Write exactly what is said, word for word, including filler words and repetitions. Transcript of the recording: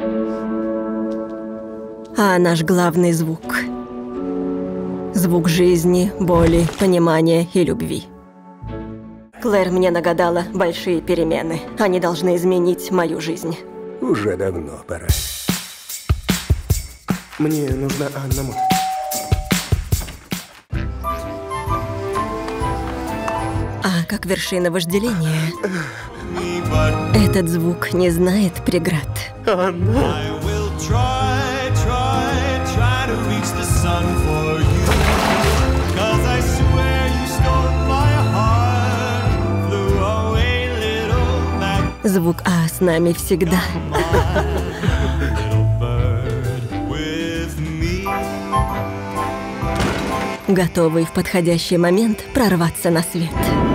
А наш главный звук. Звук жизни, боли, понимания и любви. Клэр мне нагадала большие перемены. Они должны изменить мою жизнь. Уже давно пора. Мне нужна Анна Мот. А как вершина вожделения, этот звук не знает преград. Анна! Звук А с нами всегда. Готовый в подходящий момент прорваться на свет.